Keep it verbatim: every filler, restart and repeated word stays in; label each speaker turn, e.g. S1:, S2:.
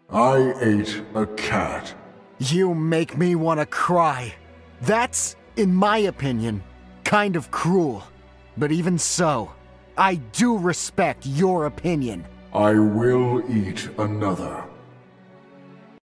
S1: I ate a cat.
S2: You make me want to cry. That's, in my opinion, kind of cruel. But even so, I do respect your opinion.
S1: I will eat another.